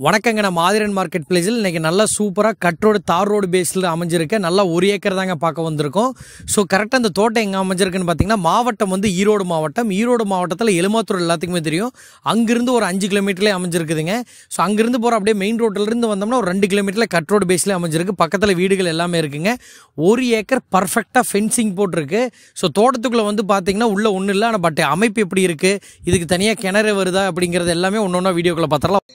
வணக்கங்க. நான் மாதிரன் மார்க்கெட் பிளேஸில் இன்றைக்கி நல்லா சூப்பராக கட் ரோடு தார் ரோடு பேஸில் அமைஞ்சிருக்கு. நல்லா 1 ஏக்கர் தாங்க பார்க்க வந்திருக்கோம். ஸோ கரெக்டாக அந்த தோட்டம் எங்கே அமைஞ்சிருக்குன்னு பார்த்தீங்கன்னா, மாவட்டம் வந்து ஈரோடு மாவட்டம். ஈரோடு மாவட்டத்தில் எலுமாத்தூர் எல்லாத்துக்குமே தெரியும். அங்கேருந்து ஒரு 5 கிலோமீட்டர்லேயே அமைஞ்சிருக்குதுங்க. ஸோ அங்கேருந்து போகிற அப்படியே மெயின் ரோட்டிலேருந்து வந்தோம்னா ஒரு 2 கிலோமீட்டரில் கட் ரோடு பேஸில் அமைஞ்சிருக்கு. பக்கத்தில் வீடுகள் எல்லாமே இருக்குங்க. 1 ஏக்கர் பர்ஃபெக்டாக ஃபென்சிங் போட்டிருக்கு. ஸோ தோட்டத்துக்குள்ளே வந்து பார்த்தீங்கன்னா உள்ளே ஒன்றும் இல்லை. ஆனால் பட் அமைப்பு எப்படி இருக்குது, இதுக்கு தனியாக கிணறு வருதா அப்படிங்கிறது எல்லாமே ஒன்று ஒன்றா வீடியோக்குள்ளே பார்த்துடலாம்.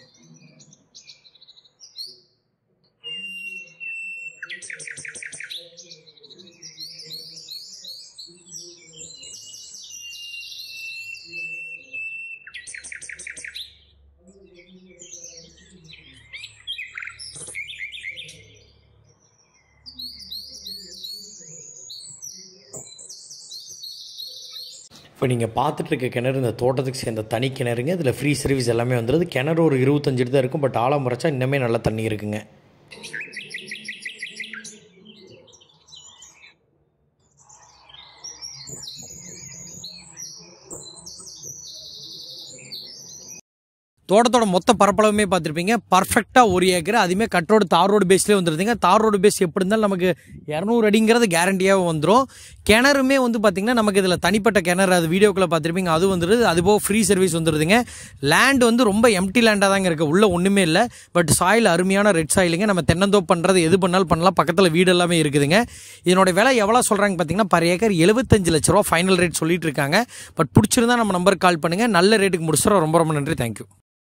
இப்போ நீங்கள் பார்த்துட்ருக்க கிணறு இந்த தோட்டத்துக்கு சேர்ந்த தனி கிணறுங்க. இதில் ஃப்ரீ சர்வீஸ் எல்லாமே வந்துடுது. கிணறு ஒரு 25 அடி தான் இருக்கும். பட் ஆழம் முறைச்சா இன்னுமே நல்லா தண்ணி இருக்குங்க. தோட்டத்தோட மொத்த பரப்பளவுமே பார்த்துருப்பீங்க. பர்ஃபெக்டாக 1 ஏக்கர். அதுவுமே கட் ரோடு தார் ரோடு பேஸ்லேயே வந்துருதுங்க. தார் ரோடு பேஸ் எப்படி இருந்தாலும் நமக்கு 200 அடிங்கிறது கேரண்டியாக வந்துடும். கிணறுமே வந்து பார்த்திங்கன்னா நமக்கு இதில் தனிப்பட்ட கிணறு, அது வீடியோக்குள்ளே பார்த்துருப்பீங்க, அது வந்துடுது. அதுபோக ஃப்ரீ சர்வீஸ் வந்துடுதுங்க. லேண்ட் வந்து ரொம்ப எம்டி லேண்டாக தாங்க இருக்குது. உள்ளே ஒன்றுமே இல்லை. பட் சாயில் அருமையான ரெட் சாயிலுங்க. நம்ம தென்னந்தோப்பு பண்ணுறது எது பண்ணாலும் பண்ணலாம். பக்கத்தில் வீடு எல்லாமே இருக்குதுங்க. இதனோட விலை எவ்வளோ சொல்கிறாங்க பார்த்தீங்கன்னா, பர் ஏக்கர் 75 லட்ச ரூபா ஃபைனல் ரேட் சொல்லிட்டு இருக்காங்க. பட் பிடிச்சிருந்தா நம்ம நம்பருக்கு கால் பண்ணுங்கள். நல்ல ரேட்டுக்கு முடிச்சிடும். ரொம்ப ரொம்ப நன்றி. தேங்க்யூ.